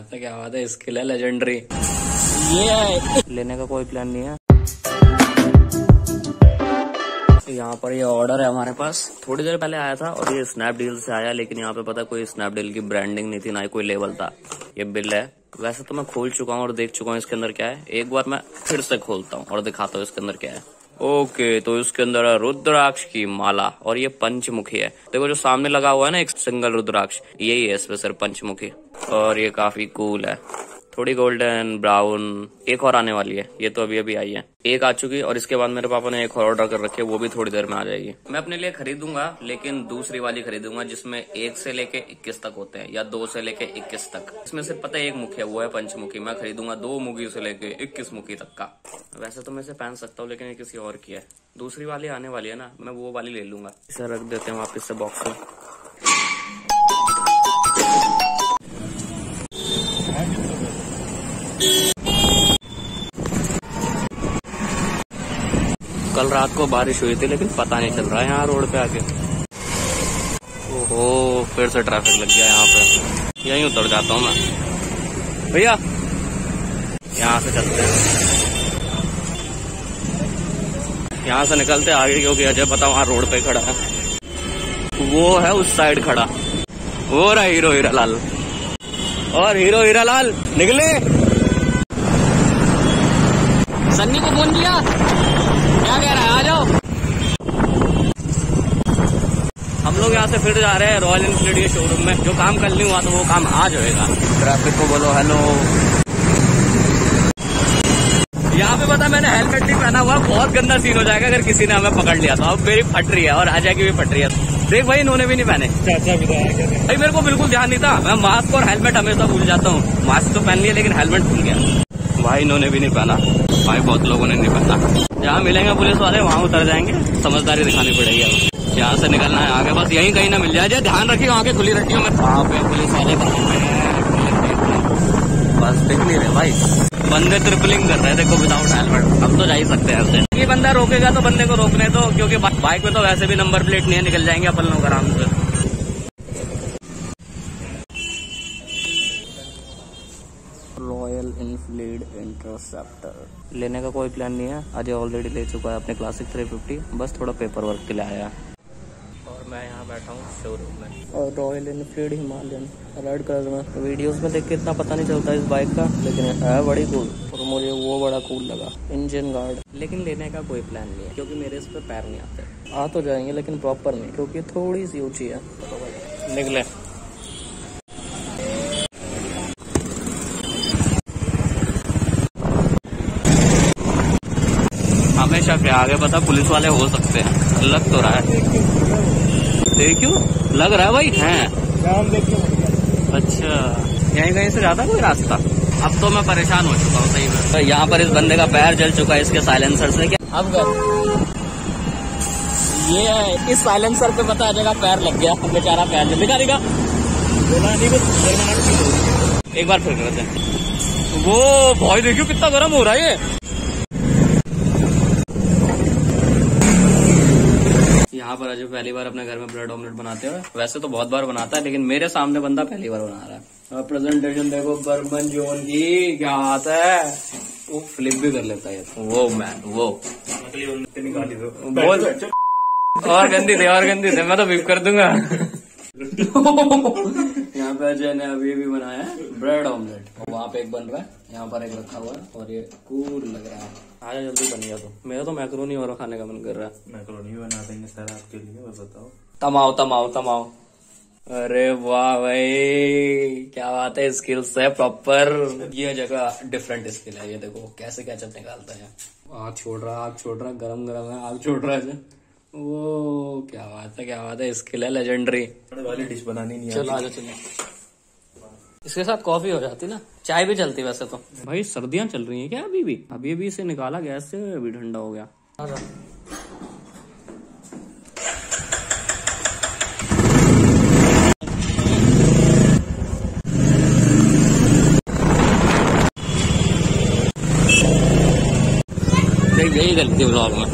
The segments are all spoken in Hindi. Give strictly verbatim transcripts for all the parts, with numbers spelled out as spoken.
बात है, क्या बात है, स्किल है लेजेंडरी। ये लेने का कोई प्लान नहीं है। यहाँ पर ये ऑर्डर है हमारे पास, थोड़ी देर पहले आया था और ये स्नैपडील से आया, लेकिन यहाँ पे पता कोई स्नैपडील की ब्रांडिंग नहीं थी, ना ही कोई लेबल था। ये बिल है। वैसे तो मैं खोल चुका हूँ और देख चुका हूँ इसके अंदर क्या है। एक बार मैं फिर से खोलता हूँ और दिखाता हूँ इसके अंदर क्या है। ओके, तो इसके अंदर है रुद्राक्ष की माला और ये पंचमुखी है। देखो जो सामने लगा हुआ है ना एक सिंगल रुद्राक्ष, यही है इसमें सिर्फ पंचमुखी। और ये काफी कूल है, थोड़ी गोल्डन ब्राउन। एक और आने वाली है, ये तो अभी अभी आई है। एक आ चुकी और इसके बाद मेरे पापा ने एक और ऑर्डर कर रखी है, वो भी थोड़ी देर में आ जाएगी। मैं अपने लिए खरीदूंगा, लेकिन दूसरी वाली खरीदूंगा जिसमें एक से लेके इक्कीस तक होते हैं, या दो से लेके इक्कीस तक। इसमें सिर्फ पता है एक मुखी है, वो है पंचमुखी। मैं खरीदूंगा दो मुखी से लेके इक्कीस मुखी तक का। वैसे तो मैं इसे पहन सकता हूँ, लेकिन ये किसी और की है। दूसरी वाली आने वाली है ना, मैं वो वाली ले लूंगा। इसे रख देते हैं वापिस से बॉक्स में। कल रात को बारिश हुई थी, लेकिन पता नहीं चल रहा है यहाँ रोड पे आके। ओहो, फिर से ट्रैफिक लग गया यहाँ पे। यहीं उतर जाता हूँ मैं। भैया यहाँ से चलते हैं, यहाँ से निकलते आगे, क्योंकि अजय पता वहाँ रोड पे खड़ा है। वो है उस साइड खड़ा, वो रहा हीरो हीरालाल। और हीरो हीरालाल निकले। सन्नी को फोन किया, क्या कह रहा है, आ जाओ। हम लोग यहाँ से फिर जा रहे हैं रॉयल एनफील्ड के शोरूम में। जो काम कल नहीं हुआ तो वो काम आज होएगा। ट्रैफिक को बोलो हेलो। यहाँ पे पता मैंने हेलमेट नहीं पहना हुआ, बहुत गंदा सीन हो जाएगा अगर किसी ने हमें पकड़ लिया तो। अब मेरी फट रही है और अजय की भी फट रही है। देख भाई, इन्होंने भी नहीं पहने। भाई मेरे को बिल्कुल ध्यान नहीं था, मैं मास्क और हेलमेट हमेशा भूल जाता हूँ। मास्क तो पहन लिया लेकिन हेलमेट भूल गया। भाई इन्होंने भी नहीं पहना, भाई बहुत लोगों ने नहीं पहना। जहाँ मिलेंगे पुलिस वाले वहाँ उतर जाएंगे, समझदारी दिखानी पड़ेगी। अब यहाँ से निकलना है आगे, बस यहीं कहीं ना मिल जाए। ध्यान रखिए आंखें खुली रखिए। मैं वहाँ पे पुलिस वाले बस दिख नहीं रहे भाई, बंदे ट्रिपलिंग कर रहे हैं देखो विदाउट हेलमेट। अब तो जा ही सकते हैं ऐसे। ये बंदा रोकेगा तो बंदे को रोकने दो, क्योंकि बाइक में तो वैसे भी नंबर प्लेट नहीं है, निकल जाएंगे अपन लोग आराम से। रॉयल एनफील्ड इंटरसेप्टर लेने का कोई प्लान नहीं है। अजय ऑलरेडी ले चुका है अपने क्लासिक थ्री फिफ्टी, बस थोड़ा पेपर वर्क के लिए आया है। और मैं यहाँ बैठा हूँ शोरूम में। और Royal Enfield Himalayan red colour में। वीडियोस में देख के इतना पता नहीं चलता इस बाइक का, लेकिन है बड़ी कूल। और मुझे वो बड़ा कूल लगा, इंजन गार्ड। लेकिन लेने का कोई प्लान नहीं है, क्योंकि मेरे इस पे पैर नहीं आते। आ तो जाएंगे लेकिन प्रॉपर नहीं, क्योंकि थोड़ी सी ऊंची है। निकले हमेशा क्या आगे पता पुलिस वाले हो सकते हैं, लग तो रहा है। क्यों लग रहा है भाई हैं? अच्छा, यहीं कहीं से जाता कोई रास्ता। अब तो मैं परेशान हो चुका हूँ सही में। तो यहाँ पर इस बंदे का पैर जल चुका है इसके साइलेंसर से। क्या अब ये है, इस साइलेंसर पे पता जगह पैर लग गया, बेचारा पैर में दिखा दिखा। एक बार फिर करते हैं। वो भाई देखियो कितना गर्म हो रहा है ये। यहाँ पर अजय पहली बार अपने घर में ब्रेड ऑमलेट बनाते हैं। वैसे तो बहुत बार बनाता है, लेकिन मेरे सामने बंदा पहली बार बना रहा है। प्रेजेंटेशन देखो बर्बन जोन की, क्या बात है। वो फ्लिप भी कर लेता है। वो मैन वो निकाली दो बोल। और गंदी थे और गंदी थे, मैं तो विप कर दूंगा। यहाँ पे अजय ने अभी भी बनाया है ब्रेड ऑमलेट। वहाँ पे एक बन रहा है, यहाँ पर एक रखा हुआ है, और ये कूल लग रहा है। आजा जल्दी बन गया। तो मेरा तो मैक्रोनी और खाने का मन कर रहा है। मैक्रोनी बना देंगे सर आपके लिए, बस बताओ। तमाओ तमाओ तमाओ। अरे वाह भाई, क्या बात है, स्किल्स है प्रॉपर। ये जगह डिफरेंट स्किल है। ये देखो कैसे कैचअप निकालता है। आग छोड़ रहा आग छोड़ रहा गरम गरम है, आग छोड़ रहा है। वो क्या बात है, क्या बात है, स्किल है लेजेंडरी। वाली डिश बनानी नहीं। चलो आजा चलो। इसके साथ कॉफी हो जाती ना, चाय भी चलती वैसे तो। भाई सर्दियां चल रही हैं क्या अभी भी? अभी अभी इसे निकाला गैस से, अभी ठंडा हो गया। यही गलती ब्लॉग में।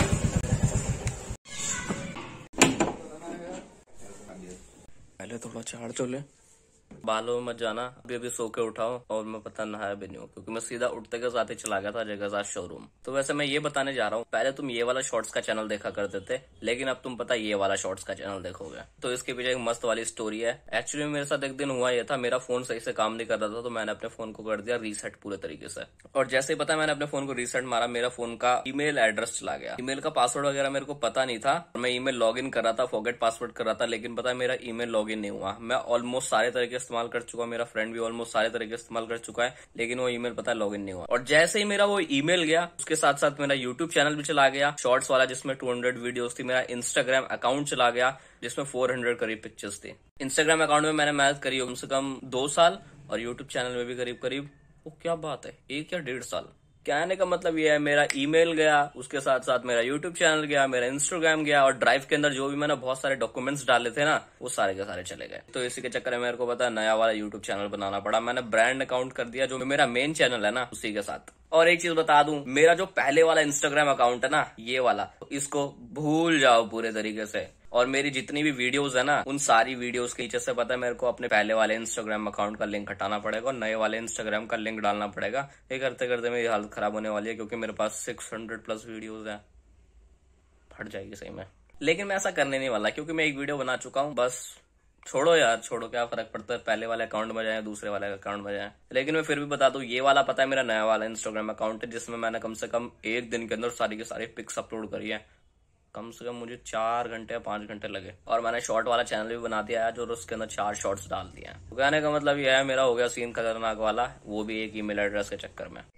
पहले थोड़ा चार चोले। बालों में मत जाना, अभी अभी सो के उठाओ और मैं पता नहाया भी नहीं हूँ, क्योंकि मैं सीधा उठते के साथ ही चला गया था जगह साथ शोरूम। तो वैसे मैं ये बताने जा रहा हूँ, पहले तुम ये वाला शॉर्ट्स का चैनल देखा करते थे, लेकिन अब तुम पता ये वाला शॉर्ट्स का चैनल देखोगे। तो इसके पीछे एक मस्त वाली स्टोरी है। एक्चुअली मेरे साथ एक दिन हुआ ये था, मेरा फोन सही से काम नहीं कर रहा था, तो मैंने अपने फोन को कर दिया रीसेट पूरे तरीके से। और जैसे ही पता मैंने अपने फोन को रीसेट मारा, मेरा फोन का ईमेल एड्रेस चला गया। ईमेल का पासवर्ड वगैरह मेरे को पता नहीं था, मैं ईमेल लॉग इन कर रहा था, फॉरगेट पासवर्ड कर रहा था, लेकिन पता है मेरा ईमेल लॉग इन नहीं हुआ। मैं ऑलमोस्ट सारे तरीके इस्तेमाल कर चुका, मेरा फ्रेंड भी ऑलमोस्ट सारे तरीके इस्तेमाल कर चुका है, लेकिन वो ईमेल पता है लॉगिन नहीं हुआ। और जैसे ही मेरा वो ईमेल गया, उसके साथ साथ मेरा यूट्यूब चैनल भी चला गया शॉर्ट्स वाला, जिसमें टू हंड्रेड वीडियोस थी। मेरा इंस्टाग्राम अकाउंट चला गया, जिसमें फोर हंड्रेड करीब पिक्चर्स थी। इंस्टाग्राम अकाउंट में मैंने मेहनत करी कम से कम दो साल और यूट्यूब चैनल में भी करीब करीब, वो क्या बात है, एक या डेढ़ साल। कहने का मतलब ये है, मेरा ईमेल गया, उसके साथ साथ मेरा यूट्यूब चैनल गया, मेरा इंस्टाग्राम गया, और ड्राइव के अंदर जो भी मैंने बहुत सारे डॉक्यूमेंट्स डाले थे ना, वो सारे के सारे चले गए। तो इसी के चक्कर में मेरे को पता नया वाला यूट्यूब चैनल बनाना पड़ा। मैंने ब्रांड अकाउंट कर दिया, जो मेरा मेन चैनल है ना, उसी के साथ। और एक चीज बता दूं, मेरा जो पहले वाला इंस्टाग्राम अकाउंट है ना, ये वाला, इसको भूल जाओ पूरे तरीके से। और मेरी जितनी भी वीडियोस है ना, उन सारी वीडियोस के नीचे से पता है मेरे को अपने पहले वाले इंस्टाग्राम अकाउंट का लिंक हटाना पड़ेगा और नए वाले इंस्टाग्राम का लिंक डालना पड़ेगा। ये करते करते मेरी हालत खराब होने वाली है, क्योंकि मेरे पास सिक्स हंड्रेड प्लस वीडियोस है। फट जाएगी सही में, लेकिन मैं ऐसा करने नहीं वाला, क्योंकि मैं एक वीडियो बना चुका हूँ। बस छोड़ो यार, छोड़ो, क्या फर्क पड़ता है, पहले वाले अकाउंट में जाए दूसरे वाले अकाउंट में जाए। लेकिन मैं फिर भी बता दूं, ये वाला पता है मेरा नया वाला इंस्टाग्राम अकाउंट है, जिसमें मैंने कम से कम एक दिन के अंदर सारी की सारी पिक्स अपलोड करी है। कम से कम मुझे चार घंटे या पांच घंटे लगे। और मैंने शॉर्ट वाला चैनल भी बना दिया है, जो उसके अंदर चार शॉर्ट्स डाल दिए हैं। तो कहने का मतलब ये है, मेरा हो गया सीन खतरनाक वाला, वो भी एक ईमेल एड्रेस के चक्कर में।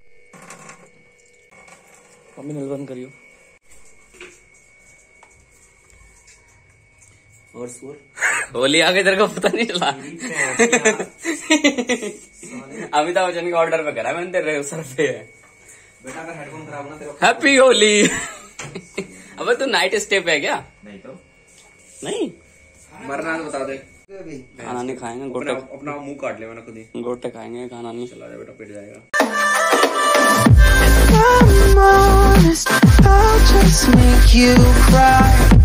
मम्मी नल बंद करियो। और सुर होली आ गई, तेरे को पता नहीं चला। अमिताभ बच्चन का ऑर्डर पे करा मैंने, तेरे सर पे है। बेटा अगर हेडफोन खराब ना तेरा। हैप्पी होली। अबे तू नाइट स्टे पे है क्या? नहीं तो नहीं, मरना तो बता दे। खाना नहीं खाएंगे, गोटे अपना मुंह काट ले, मैंने खुद ही। गोटे खाएंगे, खाना नहीं। चला जा बेटा, पिट जाएगा। I'm honest, I'll just make you cry.